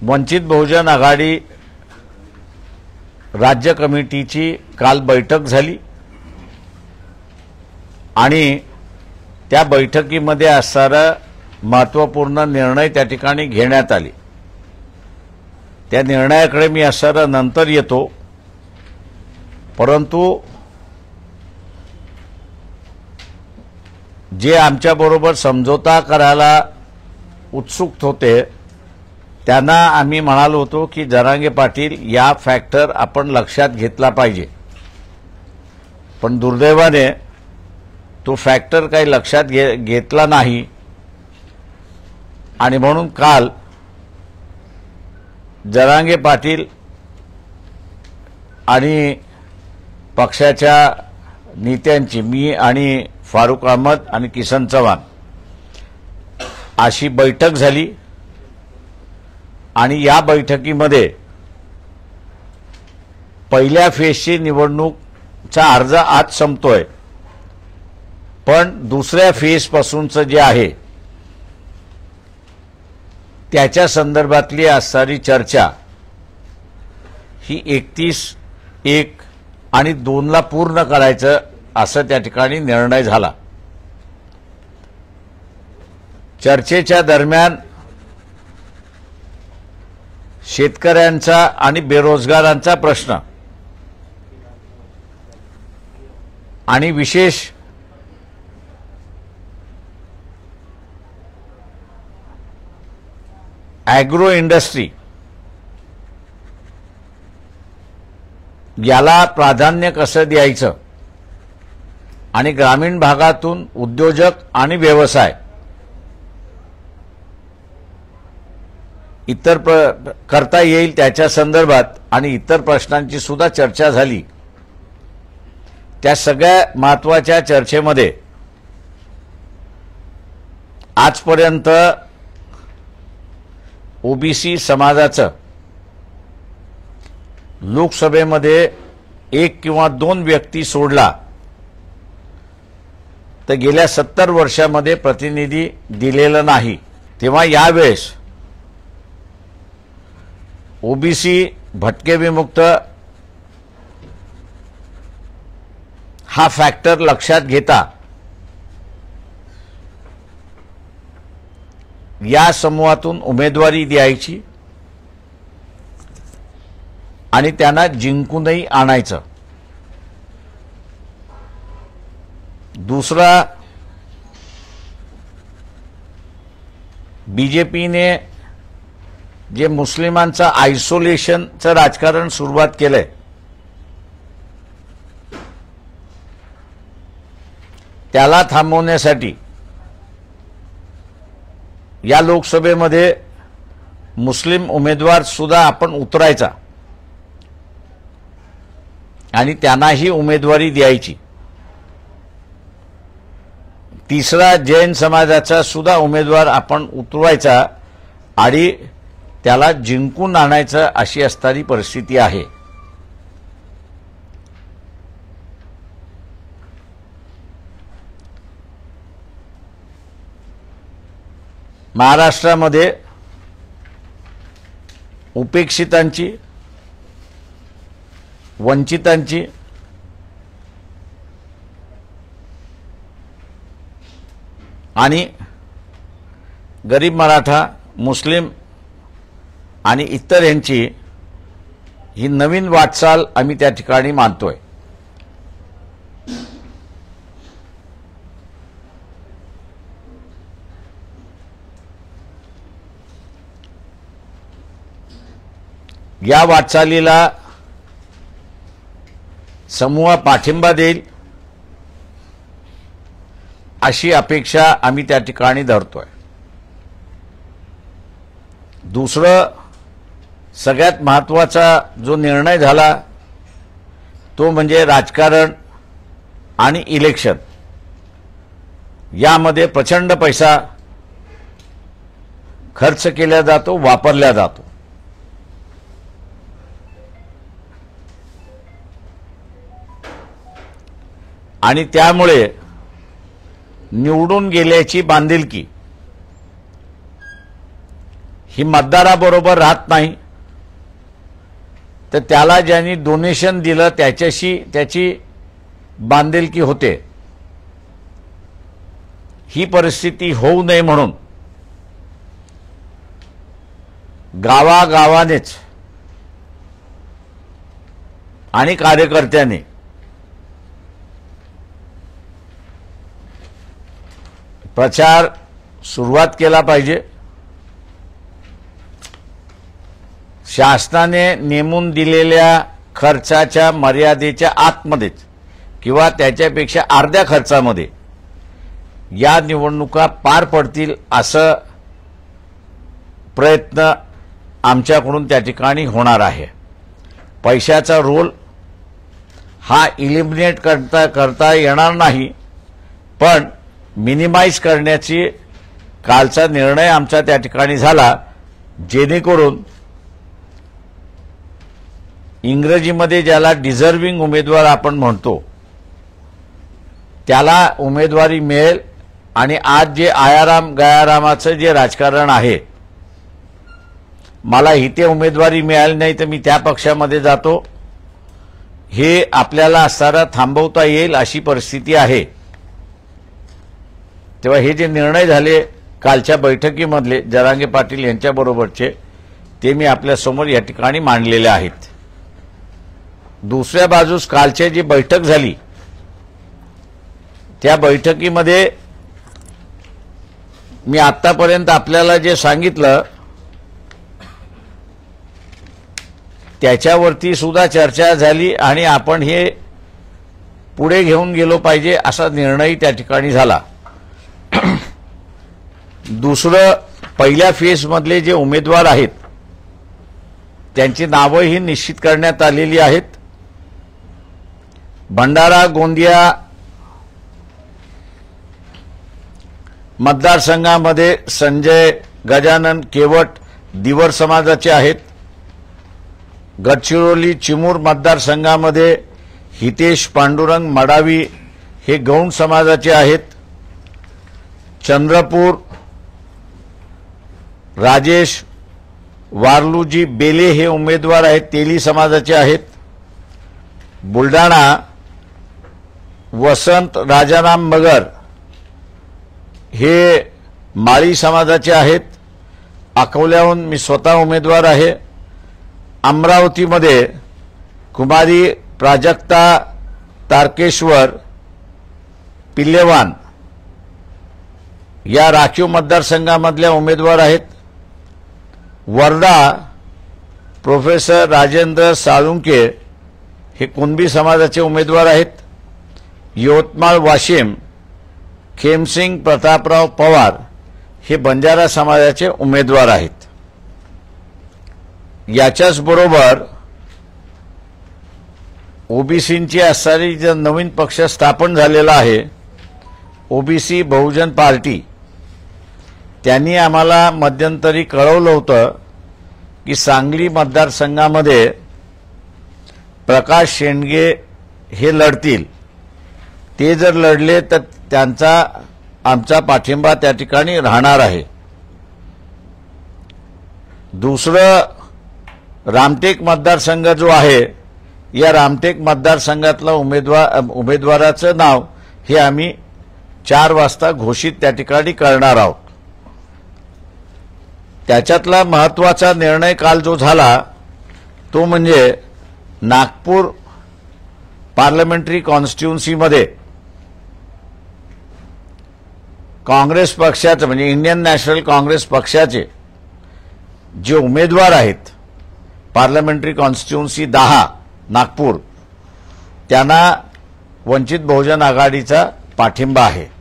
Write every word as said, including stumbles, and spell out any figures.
वंचित बहुजन आघाडी राज्य कमिटीची काल बैठक झाली आणि त्या बैठकीमध्ये असणारा महत्त्वपूर्ण निर्णय त्या ठिकाणी घेण्यात आले। त्या निर्णयाकडे मी असणारा नंतर येतो, परंतु जे आमच्याबरोबर समझोता करायला उत्सुक होते त्यांना आम्ही म्हणालो होतो की जरांगे पाटील या फॅक्टर आपण लक्षात घेतला पाहिजे, पण दुर्दैवाने तो फॅक्टर काही लक्षात घे घेतला नाही आणि म्हणून काल जरांगे पाटील आणि पक्षाच्या नेत्यांची, मी आणि फारुक अहमद आणि किसन चव्हाण अशी बैठक झाली आणि या बैठकीमध्ये पहिल्या फेजची निवडणूकचा अर्ज आज संपतोय, पण दुसऱ्या फेज पासूनचं जे आहे त्याच्या संदर्भातली असणारी चर्चा ही एकतीस एक आणि दोनला पूर्ण करायचं असं त्या ठिकाणी निर्णय झाला। चर्चेच्या दरम्यान शेतकऱ्यांचा आणि बेरोजगारांचा प्रश्न आणि विशेष ॲग्रो इंडस्ट्री याला प्राधान्य कसं द्यायचं आणि ग्रामीण भागातून उद्योजक आणि व्यवसाय इतर करता येईल त्याच्या संदर्भात आणि इतर प्रश्नांची सुद्धा चर्चा झाली। त्या सगळ्या महत्त्वाच्या चर्चेमध्ये आजपर्यंत ओबीसी समाजाचं लोकसभेमध्ये एक किंवा दोन व्यक्ती सोडला तर गेल्या सत्तर वर्षामध्ये प्रतिनिधी दिलेला नाही। तेव्हा यावेळेस ओबीसी भटके विमुक्त हा फॅक्टर लक्षात घेता या समूहातून उमेदवारी द्यायची आणि त्यांना जिंकूनही आणायचं। दुसरा, बीजेपीने जे मुस्लिमांचं आयसोलेशनचं राजकारण सुरुवात केलंय त्याला थांबवण्यासाठी या लोकसभेमध्ये मुस्लिम उमेदवार सुद्धा आपण उतरायचा आणि त्यांनाही उमेदवारी द्यायची। तिसरा, जैन समाजाचा सुद्धा उमेदवार आपण उतरवायचा आणि त्याला जिंकून आणायचं अशी असणारी परिस्थिती आहे। महाराष्ट्रामध्ये उपेक्षितांची, वंचितांची आणि गरीब मराठा, मुस्लिम आणि इतर यांची ही नवीन वाटचाल आम्ही त्या ठिकाणी मानतोय। या वाटचालीला समूह पाठिंबा देईल अशी अपेक्षा आम्ही त्या ठिकाणी धरतोय। दुसरं, सगळ्यात महत्त्वाचा जो निर्णय झाला तो म्हणजे राजकारण आणि इलेक्शन यामध्ये प्रचंड पैसा खर्च केला जातो, वापरला जातो। आणि त्यामुळे निवडून गेल्याची बांधिलकी ही मतदाराबरोबर राहत नाही, तर त्याला ज्यांनी डोनेशन दिलं त्याच्याशी त्याची बांधिलकी होते। ही परिस्थिती होऊ नये म्हणून गावागावानेच आणि कार्यकर्त्यांनी प्रचार सुरुवात केला पाहिजे। शासनाने नेमून दिलेल्या खर्चाच्या मर्यादेच्या आतमध्येच किंवा त्याच्यापेक्षा अर्ध्या खर्चामध्ये या निवडणुका पार पडतील असं प्रयत्न आमच्याकडून त्या ठिकाणी होणार आहे। पैशाचा रोल हा इलिमिनेट करता करता येणार नाही, पण मिनिमाइज करण्याची कालचा निर्णय आमचा त्या ठिकाणी झाला, जेणेकरून इंग्रजीमध्ये ज्याला डिझर्विंग उमेदवार आपण म्हणतो त्याला उमेदवारी मिळेल। आणि आज जे आयाराम गयारामाचं जे राजकारण आहे, मला इथे उमेदवारी मिळाली नाही तर मी त्या पक्षामध्ये जातो, हे आपल्याला असताना थांबवता येईल अशी परिस्थिती आहे। तेव्हा हे जे निर्णय झाले कालच्या बैठकीमधले जरांगे पाटील यांच्याबरोबरचे, ते मी आपल्यासमोर या ठिकाणी मांडलेले आहेत। दुसऱ्या बाजूस कालची जी बैठक झाली त्या बैठकीमध्ये मी आतापर्यंत आपल्याला जे सांगितलं त्याच्यावरती सुद्धा चर्चा झाली आणि आपण हे पुढे घेऊन गेलो पाहिजे असा निर्णय त्या ठिकाणी झाला। दुसरं, पहिल्या फेजमधले जे उमेदवार आहेत त्यांची नावंही निश्चित करण्यात आलेली आहेत। भंडारा गोंदिया मतदारसंघामध्ये संजय गजानन केवट दिवर समाजाचे आहेत। गडचिरोली चिमूर मतदारसंघामध्ये हितेश पांडुरंग मडावी हे गौंड समाजाचे आहेत। चंद्रपूर राजेश वारलूजी बेले हे उमेदवार आहेत, तेली समाजाचे आहेत। बुलढाणा वसंत राजाराम मगर हे माळी समाजाचे आहेत। अकोल्याहून मी स्वतः उमेदवार आहे। अमरावतीमध्ये कुमारी प्राजक्ता तारकेश्वर पिल्लेवान या राखीव मतदारसंघामधल्या उमेदवार आहेत। वर्धा प्रोफेसर राजेंद्र साळुंके हे कुणबी समाजाचे उमेदवार आहेत। यवतमाळ वाशिम खेमसिंग प्रतापराव पवार हे बंजारा समाजाचे उमेदवार आहेत। याच्याच बरोबर ओबीसींची असणारी जो नवीन पक्ष स्थापन झालेला आहे ओबीसी बहुजन पार्टी, त्यांनी आम्हाला मध्यंतरी कळवलं होतं की सांगली मतदारसंघामध्ये प्रकाश शेंडगे हे लढतील। ते जर लढले तर त्यांचा आमचा पाठिंबा त्या ठिकाणी राहणार आहे। दुसरं, रामटेक मतदारसंघ जो आहे या रामटेक मतदारसंघातला उमेदवार उमेदवाराचं नाव हे आम्ही चार वाजता घोषित त्या ठिकाणी करणार आहोत। त्याच्यातला महत्त्वाचा निर्णय काल जो झाला तो म्हणजे नागपूर पार्लमेंटरी कॉन्स्टिट्युन्सीमध्ये काँग्रेस पक्षाचे म्हणजे इंडियन नॅशनल काँग्रेस पक्षाचे जे उमेदवार आहेत पार्लमेंटरी कॉन्स्टिट्युन्सी दहा नागपूर, त्यांना वंचित बहुजन आघाडीचा पाठिंबा आहे।